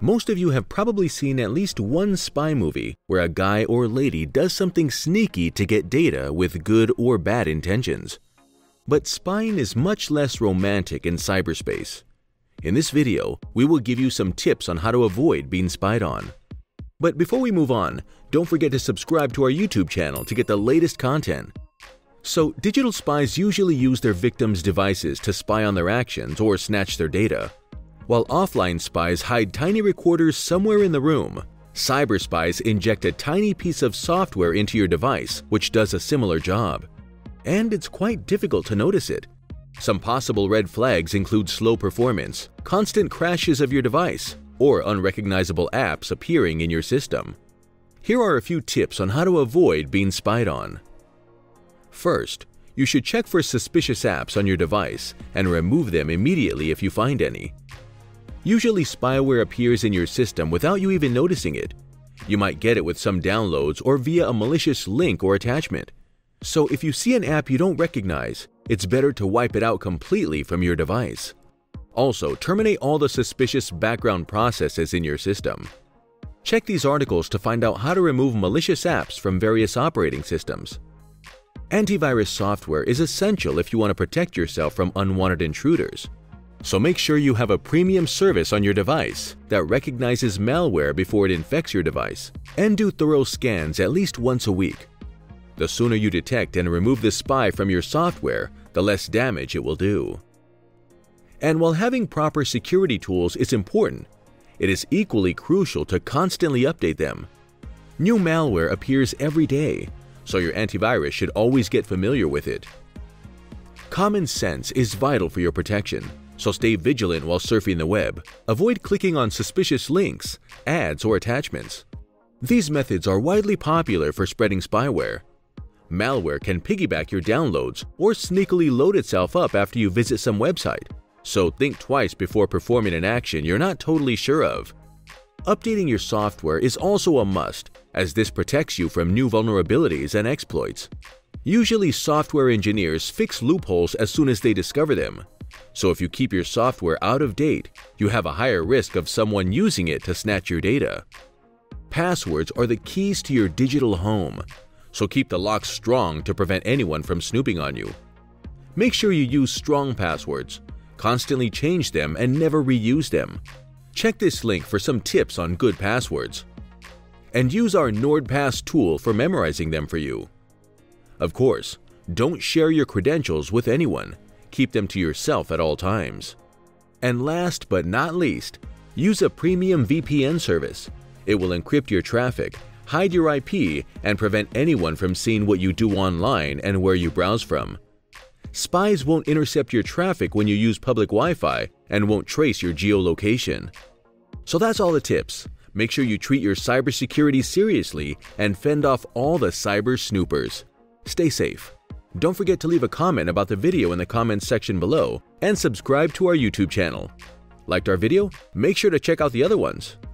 Most of you have probably seen at least one spy movie where a guy or lady does something sneaky to get data with good or bad intentions. But spying is much less romantic in cyberspace. In this video, we will give you some tips on how to avoid being spied on. But before we move on, don't forget to subscribe to our YouTube channel to get the latest content. So, digital spies usually use their victims' devices to spy on their actions or snatch their data. While offline spies hide tiny recorders somewhere in the room, cyber spies inject a tiny piece of software into your device which does a similar job. And it's quite difficult to notice it. Some possible red flags include slow performance, constant crashes of your device, or unrecognizable apps appearing in your system. Here are a few tips on how to avoid being spied on. First, you should check for suspicious apps on your device and remove them immediately if you find any. Usually spyware appears in your system without you even noticing it. You might get it with some downloads or via a malicious link or attachment. So if you see an app you don't recognize, it's better to wipe it out completely from your device. Also, terminate all the suspicious background processes in your system. Check these articles to find out how to remove malicious apps from various operating systems. Antivirus software is essential if you want to protect yourself from unwanted intruders. So make sure you have a premium service on your device that recognizes malware before it infects your device, and do thorough scans at least once a week. The sooner you detect and remove the spy from your software, the less damage it will do. And while having proper security tools is important, it is equally crucial to constantly update them. New malware appears every day, so your antivirus should always get familiar with it. Common sense is vital for your protection. So stay vigilant while surfing the web. Avoid clicking on suspicious links, ads, or attachments. These methods are widely popular for spreading spyware. Malware can piggyback your downloads or sneakily load itself up after you visit some website, so think twice before performing an action you're not totally sure of. Updating your software is also a must, as this protects you from new vulnerabilities and exploits. Usually, software engineers fix loopholes as soon as they discover them. So if you keep your software out of date, you have a higher risk of someone using it to snatch your data. Passwords are the keys to your digital home, so keep the locks strong to prevent anyone from snooping on you. Make sure you use strong passwords, constantly change them, and never reuse them. Check this link for some tips on good passwords. And use our NordPass tool for memorizing them for you. Of course, don't share your credentials with anyone. Keep them to yourself at all times. And last but not least, use a premium VPN service. It will encrypt your traffic, hide your IP, and prevent anyone from seeing what you do online and where you browse from. Spies won't intercept your traffic when you use public Wi-Fi and won't trace your geolocation. So that's all the tips. Make sure you treat your cybersecurity seriously and fend off all the cyber snoopers. Stay safe. Don't forget to leave a comment about the video in the comments section below and subscribe to our YouTube channel. Liked our video? Make sure to check out the other ones.